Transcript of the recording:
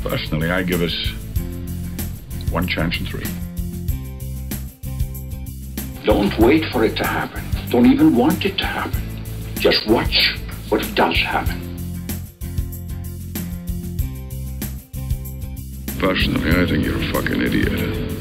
Personally, I give us one chance in 3. Don't wait for it to happen. Don't even want it to happen. Just watch what does happen. Personally, I think you're a fucking idiot.